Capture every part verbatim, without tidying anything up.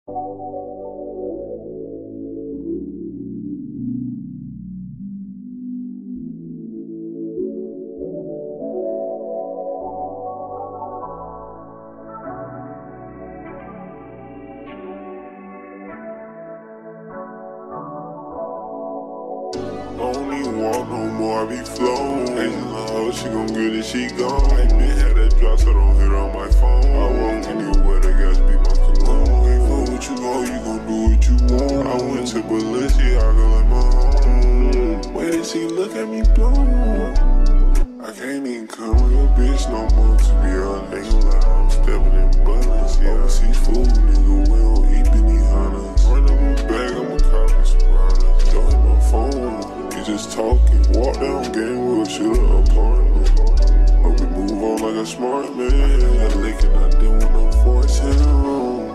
Don't even walk no more, I be flown. Asian little hoe, she gon' get it, she gone. Ain't been had that drop, so don't hit on my phone. I walk anywhere, they got to be my cologne. Ain't fuck what you go, you gon' do what you want. I went to Balenciaga like my home. Wait and see, look at me blown. I can't even come with your bitch no more, to be honest. Ain't gonna lie, I'm stepping in Balenciaga. Overseas food, nigga, we don't eat Benihana's. Run up my bag, I'ma copy some products. Don't hit my phone. Just talking, walk down game, we'll shoot an apartment. But we move on like a smart man. That licking, I didn't want to force him.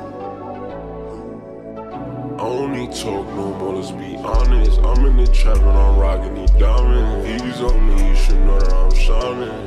I don't need talk no more, let's be honest. I'm in the trap and I'm rocking these diamonds. V's on me, you should know that I'm shining.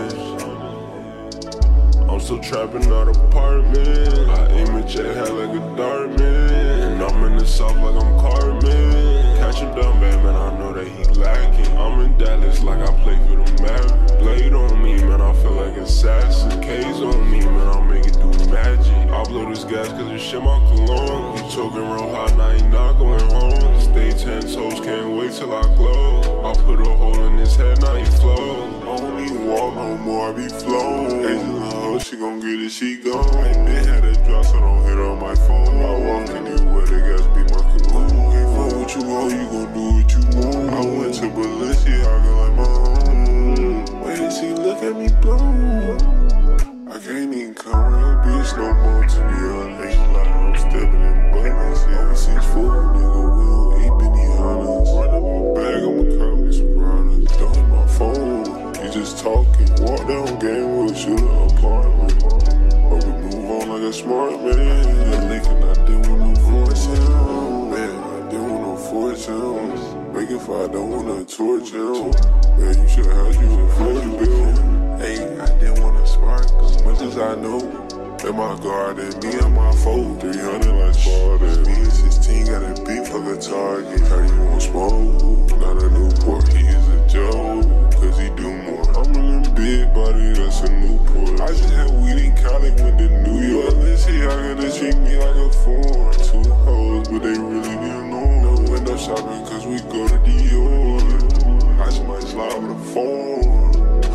Yeah. I'm still trapping out apartment. I aim at your head like a dart man. And I'm in the south like I'm Cartman. Catch him down bad, man, I know that he lacking. I'm in Dallas like I play for the Mavericks. Blade on me, man, I feel like assassin. K's on me, man, I'll make it do magic. I blow this gas cause this shit my cologne. He talking real hot, now he not going home. Stay ten toes, can't wait till I glow. I put a hole in his head, now he flow. I don't even walk no more, I be flown. Asian little hoe, she gon' get it, she gone. Ain't been had that drop, so don't hit on my phone. I walk anywhere, they got to be my cologne. Ain't fuck what you go, you gon' do what you want. I went to Balenciaga like my home. Wait and see, look at me blown. I can't even come with a bitch no more, to be honest. Ain't like I'm stepping in Balenciaga. Overseas food, nigga, we don't eat Benihana's. Run up my bag, I'ma cop me some products. Don't hit my phone. You just talking, walk down game, we'll shoot an apartment. But we move on like a smart man. That licking, I didn't want no force him. Man, I didn't want no force him. Make it fire, I don't wanna torch him. Man, you should have you a forty bill. Hey, I didn't wanna spark, as much as I know. In my garden, me and my foe, three hundred like Spartan. Me and sixteen got a beef like a target. How you want smoke? Not a Newport, he is a joke. Cause he do more. I'm in a big body, that's a Newport. I just had weed in Cali, went to New York. Let's see how they treat me like a foreign. Two hoes, but they really didn't know. No window shopping, cause we go to Dior. I just might slide with a phone.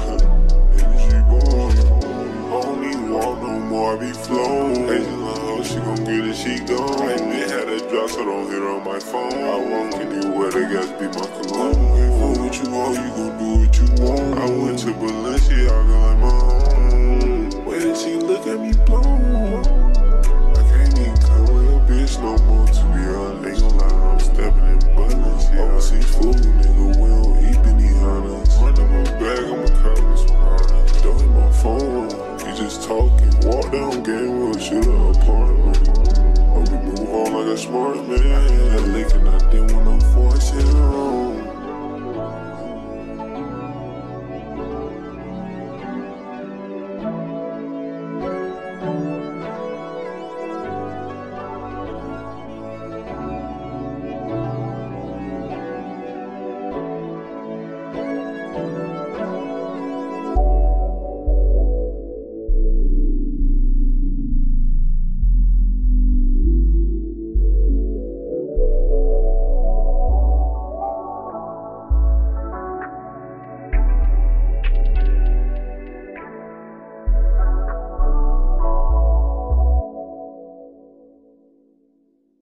Industry born. I don't even walk no more, I be flown. Asian little hoe, she gon' get it, she gone. Ain't been had that drop, so don't hit on my phone. I walk anywhere, they got to be my cologne. Ain't fuck what you go, you gon' do what you want. I went to Balenciaga like my home. Wait and see, look at me blown.